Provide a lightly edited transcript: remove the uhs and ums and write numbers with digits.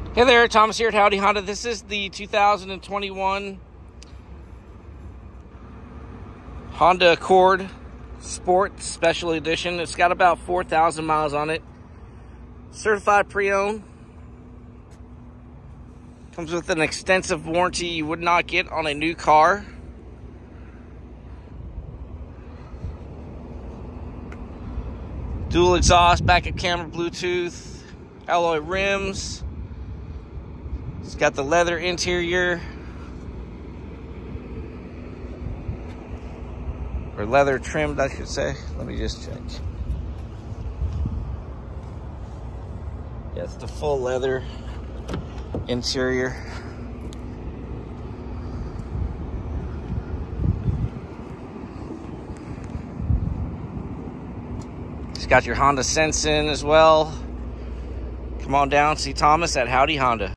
Hey there, Thomas here at Howdy Honda. This is the 2021 Honda Accord Sport Special Edition. It's got about 4,000 miles on it. Certified pre-owned. Comes with an extensive warranty you would not get on a new car. Dual exhaust, backup camera, Bluetooth, alloy rims. It's got the leather interior, or leather trimmed, I should say. Let me just check. Yeah, it's the full leather interior. It's got your Honda Sense in as well. Come on down, see Thomas at Howdy Honda.